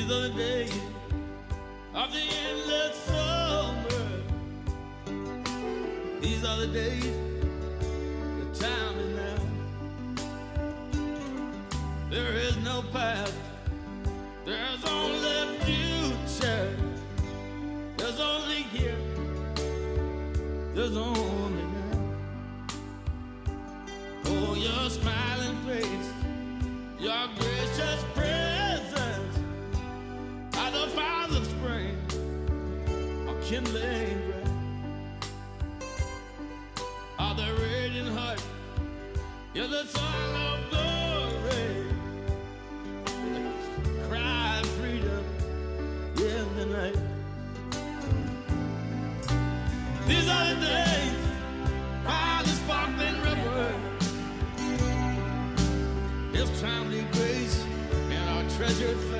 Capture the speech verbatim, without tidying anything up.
These are the days of the endless summer. These are the days, the time is now. There is no past, there's only future. There's only here, there's only now. Oh, your smiling face, your gracious presence, are the fires of spring, are kindling bright, are the radiant heart, you're the sun of glory, cry of freedom in the night. These are the days by the sparkling river, His timely grace and our treasured